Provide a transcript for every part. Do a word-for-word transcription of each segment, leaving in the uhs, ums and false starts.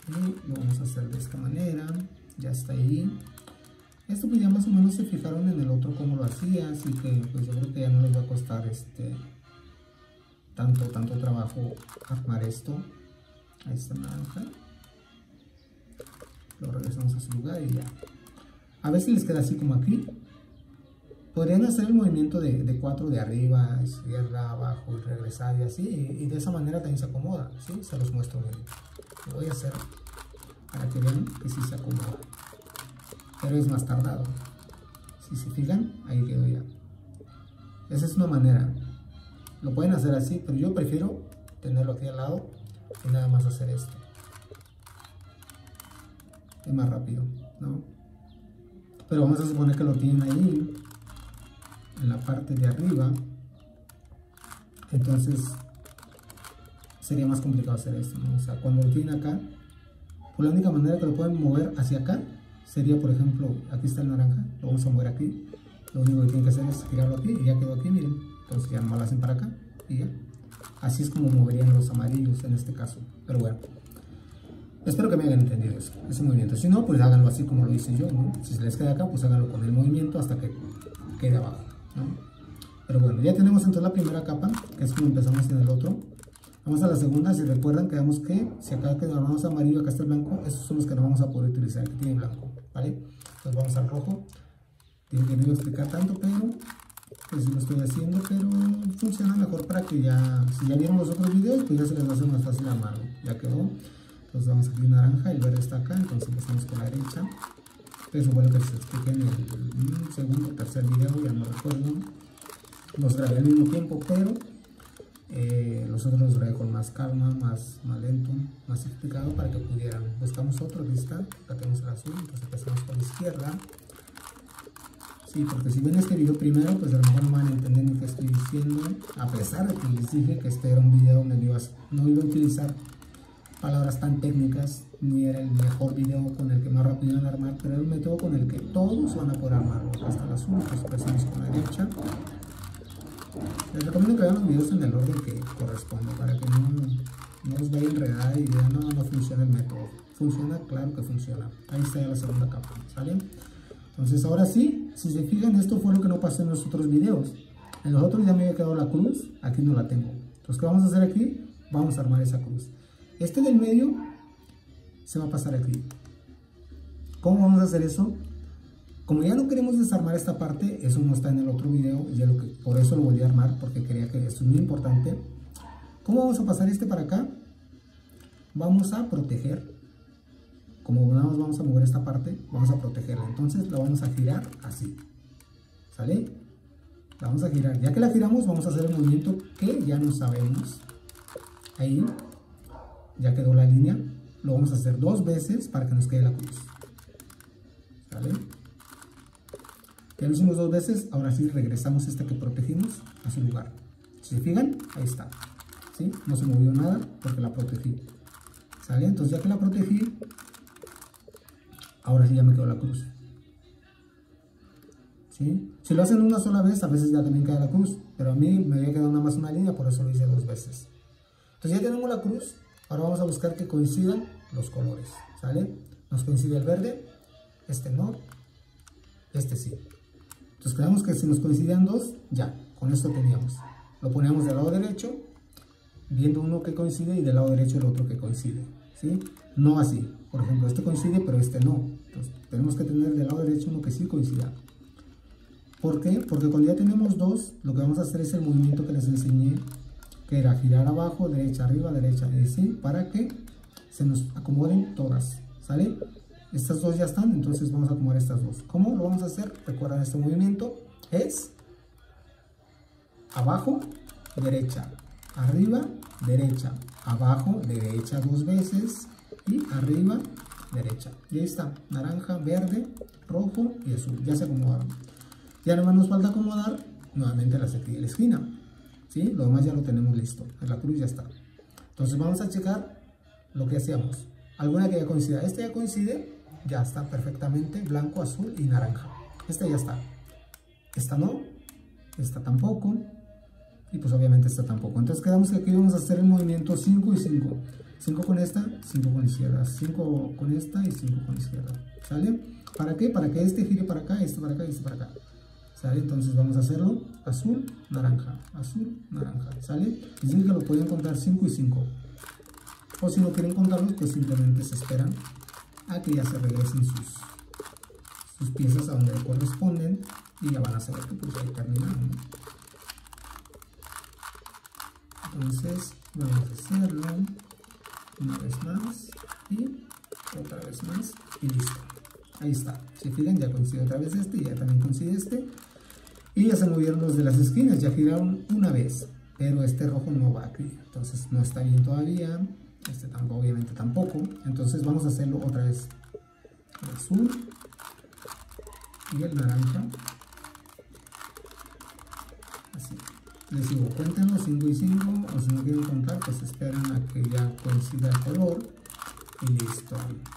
Y lo vamos a hacer de esta manera. Ya está ahí. Esto pues ya más o menos se fijaron en el otro cómo lo hacía, así que pues yo creo que ya no les va a costar este tanto, tanto trabajo armar esto. Ahí está naranja. Lo regresamos a su lugar y ya. A ver si les queda así como aquí. Podrían hacer el movimiento de, de cuatro de arriba, izquierda, abajo y regresar y así. Y, y de esa manera también se acomoda, ¿sí? Se los muestro bien. Lo voy a hacer para que vean que sí se acomoda. Pero es más tardado. Si se fijan, ahí quedó ya. Esa es una manera. Lo pueden hacer así, pero yo prefiero tenerlo aquí al lado y nada más hacer esto. Es más rápido, ¿no? Pero vamos a suponer que lo tienen ahí en la parte de arriba, entonces sería más complicado hacer esto, ¿no? O sea, cuando lo tienen acá, pues la única manera que lo pueden mover hacia acá sería, por ejemplo, aquí está el naranja, lo vamos a mover aquí, lo único que tienen que hacer es girarlo aquí y ya quedó aquí, miren, entonces ya no lo hacen para acá y ya, así es como moverían los amarillos en este caso, pero bueno. Espero que me hayan entendido eso, ese movimiento. Si no, pues háganlo así como lo hice yo, ¿no? Si se les queda acá, pues háganlo con el movimiento hasta que quede abajo, ¿no? Pero bueno, ya tenemos entonces la primera capa, que es como empezamos en el otro. Vamos a la segunda. Si recuerdan, quedamos que si acá quedamos amarillo, acá está el blanco, esos son los que no vamos a poder utilizar, que tiene blanco, ¿vale? Entonces vamos al rojo. Tiene que no explicar tanto, pero pues lo estoy haciendo, pero funciona mejor para que ya, si ya vieron los otros videos, pues ya se les va a hacer más fácil armarlo. Ya quedó. Entonces vamos aquí naranja, el verde está acá, entonces empezamos con la derecha. Eso fue lo que se expliqué en el segundo o tercer video, ya no recuerdo. Los grabé al mismo tiempo, pero eh, los otros los grabé con más calma, más, más lento, más explicado para que pudieran. Buscamos otro, aquí está, acá tenemos el azul, entonces empezamos por la izquierda. Sí, porque si ven este video primero, pues a lo mejor no van a entender ni qué estoy diciendo, a pesar de que les dije que este era un video donde no iba a, no iba a utilizar palabras tan técnicas, ni era el mejor video con el que más rápido iban a armar, pero era un método con el que todos van a poder armarlo. Acá está el azul, pues empezamos con la derecha. Les recomiendo que vean los videos en el orden que corresponde, para que no, no os vaya a enredar y digan, no, no funciona el método. Funciona, claro que funciona. Ahí está ya la segunda capa, ¿sale? Entonces ahora sí, si se fijan, esto fue lo que no pasó en los otros videos. En los otros ya me había quedado la cruz, aquí no la tengo. Entonces, ¿qué vamos a hacer aquí? Vamos a armar esa cruz. Este del medio se va a pasar aquí. ¿Cómo vamos a hacer eso? Como ya no queremos desarmar esta parte, eso no está en el otro video, y ya lo que, por eso lo volví a armar, porque quería que esto es muy importante. ¿Cómo vamos a pasar este para acá? Vamos a proteger. Como nada más vamos a mover esta parte, vamos a protegerla. Entonces la vamos a girar así. ¿Sale? La vamos a girar. Ya que la giramos, vamos a hacer el movimiento que ya no sabemos. Ahí. Ya quedó la línea, lo vamos a hacer dos veces para que nos quede la cruz. ¿Vale? Ya lo hicimos dos veces, ahora sí regresamos esta que protegimos a su lugar. Si se fijan, ahí está. ¿Sí? No se movió nada porque la protegí. ¿Sale? Entonces ya que la protegí, ahora sí ya me quedó la cruz. ¿Sí? Si lo hacen una sola vez, a veces ya también queda la cruz, pero a mí me había quedado nada más una línea, por eso lo hice dos veces. Entonces ya tenemos la cruz. Ahora vamos a buscar que coincidan los colores, ¿sale? Nos coincide el verde, este no, este sí. Entonces creemos que si nos coincidían dos, ya, con esto teníamos. Lo poníamos del lado derecho, viendo uno que coincide y del lado derecho el otro que coincide, ¿sí? No así, por ejemplo, este coincide pero este no. Entonces tenemos que tener del lado derecho uno que sí coincida. ¿Por qué? Porque cuando ya tenemos dos, lo que vamos a hacer es el movimiento que les enseñé, que era girar abajo, derecha, arriba, derecha, y así, para que se nos acomoden todas, ¿sale? Estas dos ya están, entonces vamos a acomodar estas dos. ¿Cómo lo vamos a hacer? Recuerden, este movimiento es abajo, derecha, arriba, derecha, abajo, derecha dos veces, y arriba, derecha. Y ahí está, naranja, verde, rojo y azul, ya se acomodaron. Ya nada más nos falta acomodar nuevamente las de aquí de la esquina. ¿Sí? Lo demás ya lo tenemos listo, la cruz ya está. Entonces vamos a checar lo que hacíamos. Alguna que ya coincida. Esta ya coincide, ya está perfectamente, blanco, azul y naranja. Esta ya está. Esta no, esta tampoco, y pues obviamente esta tampoco. Entonces quedamos que aquí vamos a hacer el movimiento cinco y cinco. cinco con esta, cinco con izquierda, cinco con esta y cinco con izquierda. ¿Sale? ¿Para qué? Para que este gire para acá, este para acá y este para acá. ¿Sale? Entonces vamos a hacerlo azul, naranja, azul, naranja. ¿Sale? Dicen que lo pueden contar cinco y cinco. O si no quieren contarlo, pues simplemente se esperan a que ya se regresen sus, sus piezas a donde corresponden y ya van a saber que pues ahí terminaron, ¿no? Entonces vamos a hacerlo una vez más y otra vez más y listo. Ahí está. Si fijan, ya coincide otra vez este y ya también coincide este. Y ya se movieron los de las esquinas, ya giraron una vez, pero este rojo no va aquí, entonces no está bien todavía. Este tampoco, obviamente tampoco. Entonces vamos a hacerlo otra vez. El azul y el naranja. Así. Les digo, cuéntenlo cinco y cinco, o si no quieren contar, pues esperan a que ya coincida el color y listo.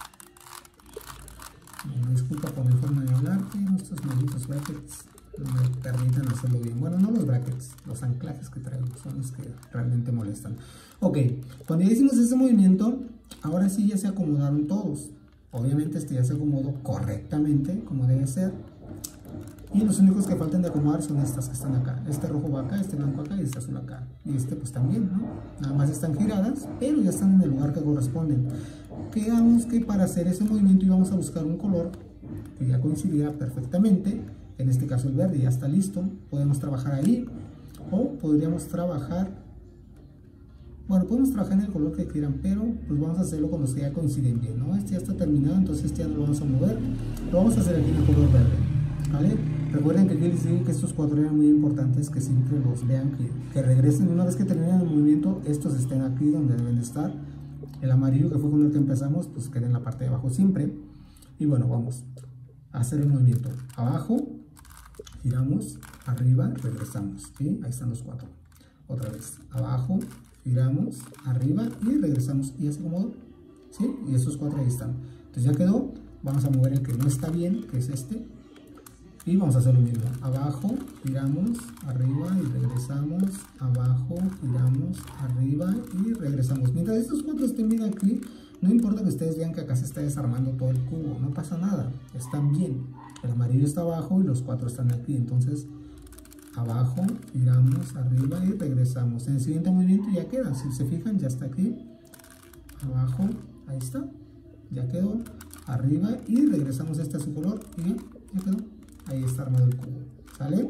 Me disculpa por mi forma de hablar, pero estos malditos brackets no me permiten hacerlo bien. Bueno, no los brackets, los anclajes que traigo son los que realmente molestan. Ok, cuando ya hicimos ese movimiento, ahora sí ya se acomodaron todos. Obviamente este ya se acomodó correctamente, como debe ser. Y los únicos que faltan de acomodar son estas que están acá. Este rojo va acá, este blanco acá y este azul acá. Y este pues también, ¿no? Nada más están giradas, pero ya están en el lugar que corresponden. Digamos que para hacer ese movimiento íbamos a buscar un color que ya coincidiera perfectamente. En este caso el verde ya está listo. Podemos trabajar ahí. O podríamos trabajar... Bueno, podemos trabajar en el color que quieran, pero pues vamos a hacerlo con los que ya coinciden bien, ¿no? Este ya está terminado, entonces este ya no lo vamos a mover. Lo vamos a hacer aquí en el color verde, ¿vale? Recuerden que aquí les digo que estos cuatro eran muy importantes, que siempre los vean, que, que regresen. Una vez que terminen el movimiento, estos estén aquí donde deben de estar. El amarillo, que fue con el que empezamos, pues queda en la parte de abajo siempre. Y bueno, vamos a hacer el movimiento. Abajo, giramos, arriba, regresamos, ¿sí? Ahí están los cuatro. Otra vez, abajo, giramos, arriba y regresamos. Y ya se acomodó, ¿sí? Y estos cuatro ahí están. Entonces ya quedó. Vamos a mover el que no está bien, que es este. Y vamos a hacer lo mismo. Abajo, giramos, arriba y regresamos. Abajo, giramos, arriba y regresamos. Mientras estos cuatro estén bien aquí, no importa que ustedes vean que acá se está desarmando todo el cubo. No pasa nada. Están bien. El amarillo está abajo y los cuatro están aquí. Entonces, abajo, giramos, arriba y regresamos. En el siguiente movimiento ya queda. Si se fijan, ya está aquí. Abajo, ahí está. Ya quedó. Arriba y regresamos. Este a su color. Y ya, ya quedó. Ahí está armado el cubo, ¿sale?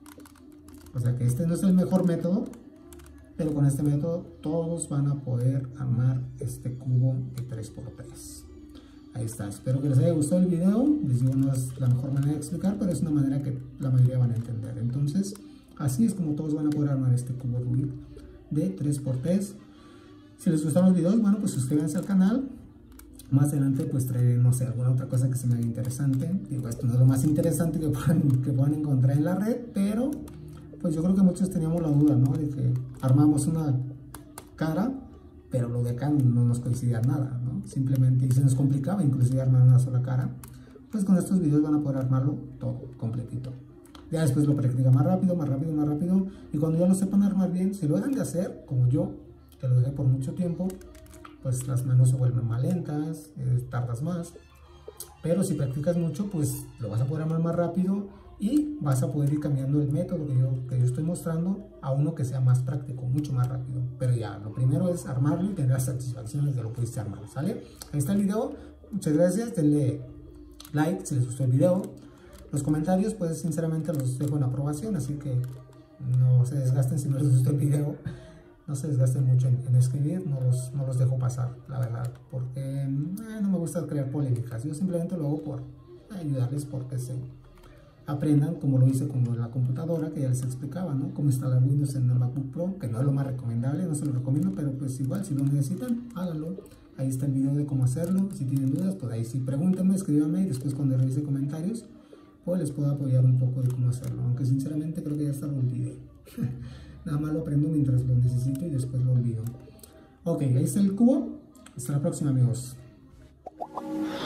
O sea que este no es el mejor método, pero con este método todos van a poder armar este cubo de tres por tres. Ahí está, espero que les haya gustado el video. Les digo, no es la mejor manera de explicar, pero es una manera que la mayoría van a entender. Entonces, así es como todos van a poder armar este cubo Rubik de tres por tres. Si les gustaron los videos, bueno, pues suscríbanse al canal. Más adelante pues traeré, no sé, alguna otra cosa que se me haga interesante. Digo, esto no es lo más interesante que puedan, que puedan encontrar en la red, pero pues yo creo que muchos teníamos la duda, ¿no? De que armamos una cara, pero lo de acá no nos coincidía nada, ¿no? Simplemente, y se nos complicaba inclusive armar una sola cara. Pues con estos videos van a poder armarlo todo completito. Ya después lo practican más rápido, más rápido, más rápido. Y cuando ya lo sepan armar bien, si lo dejan de hacer, como yo, que lo dejé por mucho tiempo, pues las manos se vuelven más lentas, eh, tardas más. Pero si practicas mucho, pues lo vas a poder armar más rápido y vas a poder ir cambiando el método que yo, que yo estoy mostrando a uno que sea más práctico, mucho más rápido. Pero ya, lo primero es armarlo y tener las satisfacciones de lo que pudiste armar, ¿sale? Ahí está el video. Muchas gracias. Denle like si les gustó el video. Los comentarios, pues sinceramente los dejo en aprobación, así que no se desgasten si no les gustó el video. No se desgasten mucho en, en escribir, no los, no los dejo pasar, la verdad, porque eh, no me gusta crear polémicas. Yo simplemente lo hago por ayudarles, porque se aprendan, como lo hice con la computadora, que ya les explicaba, ¿no? Cómo instalar Windows en el MacBook Pro, que no es lo más recomendable, no se lo recomiendo, pero pues igual, si lo necesitan, háganlo. Ahí está el video de cómo hacerlo. Si tienen dudas, pues ahí sí pregúntenme, escríbanme, y después cuando revise comentarios, pues les puedo apoyar un poco de cómo hacerlo, aunque sinceramente creo que ya hasta lo olvidé. Nada más lo aprendo mientras lo necesito y después lo olvido. Ok, ahí está el cubo. Hasta la próxima, amigos.